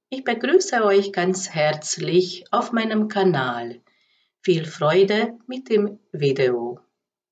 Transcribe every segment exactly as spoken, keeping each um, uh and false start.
Ich begrüße euch ganz herzlich auf meinem Kanal. Viel Freude mit dem Video.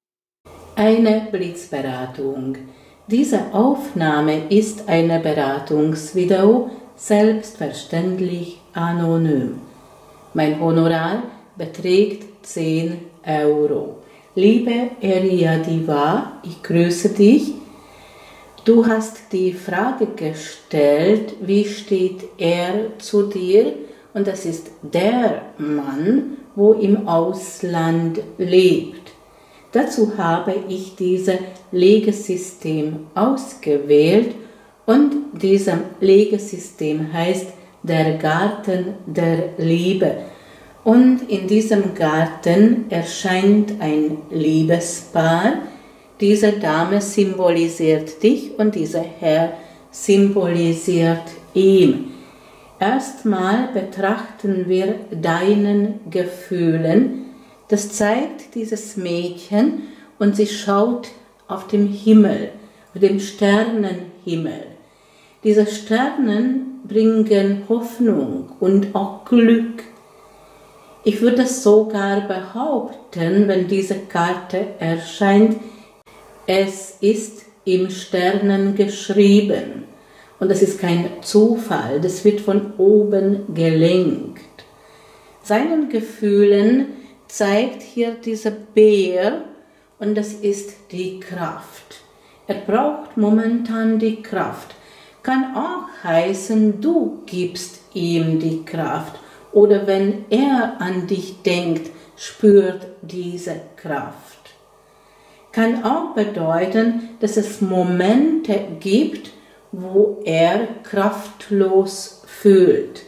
Eine Blitzberatung. Diese Aufnahme ist eine Beratungsvideo, selbstverständlich anonym. Mein Honorar beträgt zehn Euro. Liebe Eria Diva, ich grüße dich. Du hast die Frage gestellt, wie steht er zu dir? Und das ist der Mann, wo im Ausland lebt. Dazu habe ich dieses Legesystem ausgewählt und dieses Legesystem heißt der Garten der Liebe. Und in diesem Garten erscheint ein Liebespaar. Diese Dame symbolisiert dich und dieser Herr symbolisiert ihn. Erstmal betrachten wir deinen Gefühlen. Das zeigt dieses Mädchen und sie schaut auf den Himmel, auf den Sternenhimmel. Diese Sternen bringen Hoffnung und auch Glück. Ich würde sogar behaupten, wenn diese Karte erscheint, es ist im Sternen geschrieben und das ist kein Zufall, das wird von oben gelenkt. Seinen Gefühlen zeigt hier dieser Bär und das ist die Kraft. Er braucht momentan die Kraft. Kann auch heißen, du gibst ihm die Kraft oder wenn er an dich denkt, spürt diese Kraft. Kann auch bedeuten, dass es Momente gibt, wo er kraftlos fühlt.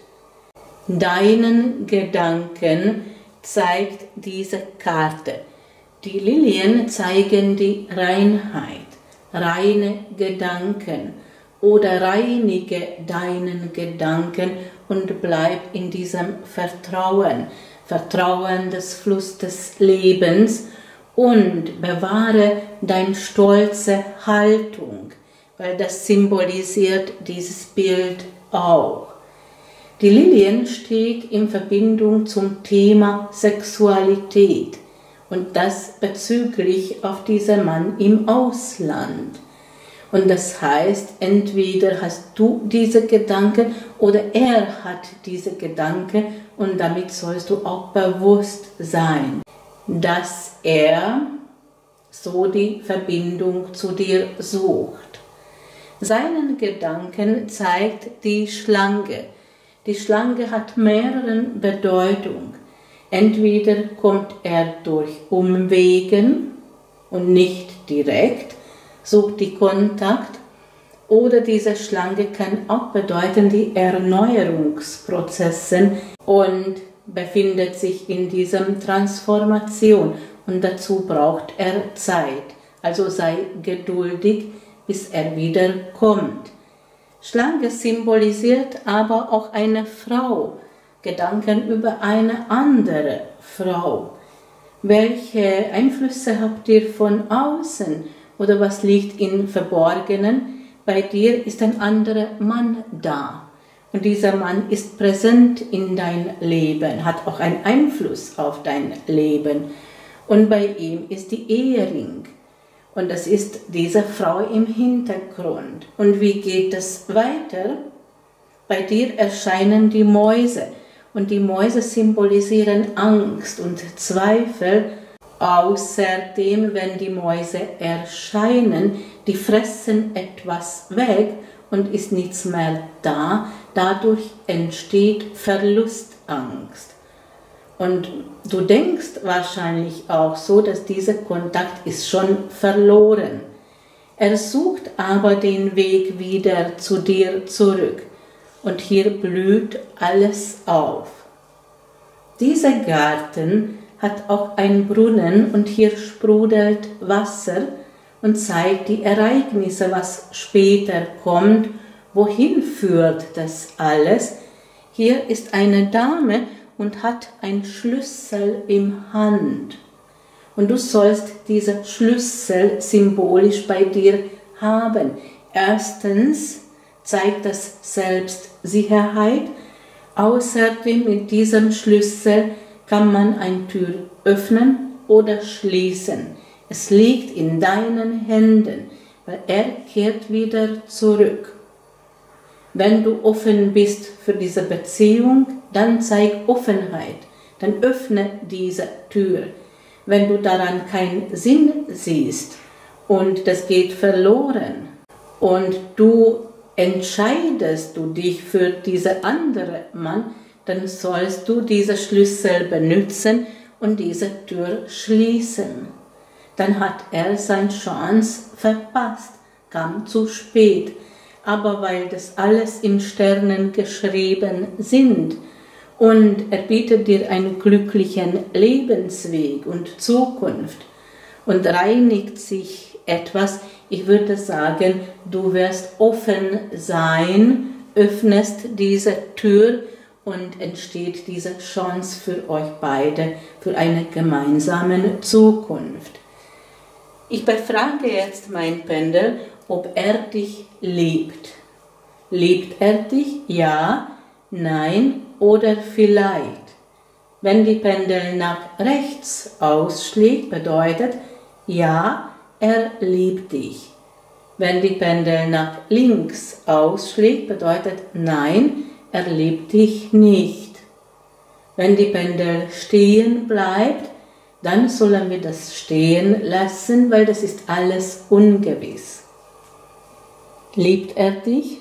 Deinen Gedanken zeigt diese Karte. Die Lilien zeigen die Reinheit, reine Gedanken oder reinige deinen Gedanken und bleib in diesem Vertrauen, Vertrauen des Flusses des Lebens und bewahre deine stolze Haltung, weil das symbolisiert dieses Bild auch. Die Lilien steht in Verbindung zum Thema Sexualität und das bezüglich auf diesen Mann im Ausland. Und das heißt, entweder hast du diese Gedanken oder er hat diese Gedanken und damit sollst du auch bewusst sein, dass er so die Verbindung zu dir sucht. Seinen Gedanken zeigt die Schlange. Die Schlange hat mehrere Bedeutungen. Entweder kommt er durch Umwegen und nicht direkt, sucht die Kontakt, oder diese Schlange kann auch bedeuten die Erneuerungsprozesse und befindet sich in dieser Transformation und dazu braucht er Zeit. Also sei geduldig, bis er wieder kommt. Schlange symbolisiert aber auch eine Frau, Gedanken über eine andere Frau. Welche Einflüsse habt ihr von außen oder was liegt im Verborgenen? Bei dir ist ein anderer Mann da. Und dieser Mann ist präsent in dein Leben, hat auch einen Einfluss auf dein Leben. Und bei ihm ist die Ehering. Und das ist diese Frau im Hintergrund. Und wie geht es weiter? Bei dir erscheinen die Mäuse. Und die Mäuse symbolisieren Angst und Zweifel. Außerdem, wenn die Mäuse erscheinen, die fressen etwas weg und ist nichts mehr da. Dadurch entsteht Verlustangst. Und du denkst wahrscheinlich auch so, dass dieser Kontakt ist schon verloren. Er sucht aber den Weg wieder zu dir zurück. Und hier blüht alles auf. Dieser Garten hat auch einen Brunnen und hier sprudelt Wasser und zeigt die Ereignisse, was später kommt. Wohin führt das alles? Hier ist eine Dame und hat einen Schlüssel im Hand. Und du sollst diesen Schlüssel symbolisch bei dir haben. Erstens zeigt das Selbstsicherheit, Außerdem mit diesem Schlüssel kann man eine Tür öffnen oder schließen. Es liegt in deinen Händen, weil er kehrt wieder zurück. Wenn du offen bist für diese Beziehung, dann zeig Offenheit, dann öffne diese Tür. Wenn du daran keinen Sinn siehst und das geht verloren und du entscheidest du dich für diesen anderen Mann, dann sollst du diesen Schlüssel benutzen und diese Tür schließen. Dann hat er seine Chance verpasst, kam zu spät. Aber weil das alles in Sternen geschrieben sind und er bietet dir einen glücklichen Lebensweg und Zukunft und reinigt sich etwas, ich würde sagen, du wirst offen sein, öffnest diese Tür und entsteht diese Chance für euch beide, für eine gemeinsame Zukunft. Ich befrage jetzt mein Pendel, ob er dich liebt. Liebt er dich? Ja, nein oder vielleicht. Wenn die Pendel nach rechts ausschlägt, bedeutet ja, er liebt dich. Wenn die Pendel nach links ausschlägt, bedeutet nein, er liebt dich nicht. Wenn die Pendel stehen bleibt, dann sollen wir das stehen lassen, weil das ist alles ungewiss. Liebt er dich?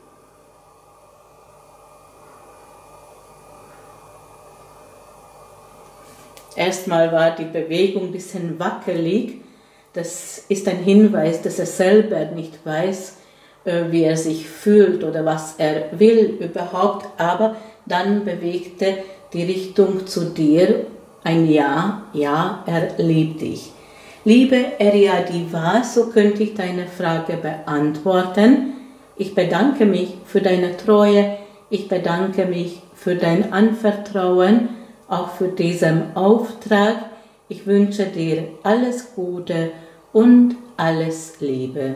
Erstmal war die Bewegung ein bisschen wackelig. Das ist ein Hinweis, dass er selber nicht weiß, wie er sich fühlt oder was er will überhaupt. Aber dann bewegte die Richtung zu dir ein Ja, ja, er liebt dich. Liebe Eriadiva, so könnte ich deine Frage beantworten. Ich bedanke mich für deine Treue, ich bedanke mich für dein Anvertrauen, auch für diesen Auftrag. Ich wünsche dir alles Gute und alles Liebe.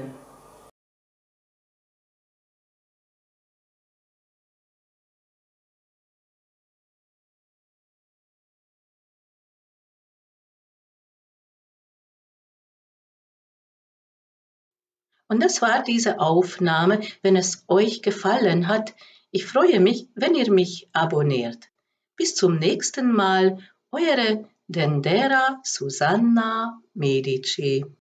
Und das war diese Aufnahme. Wenn es euch gefallen hat, ich freue mich, wenn ihr mich abonniert. Bis zum nächsten Mal, eure Dendera Susanna Medici.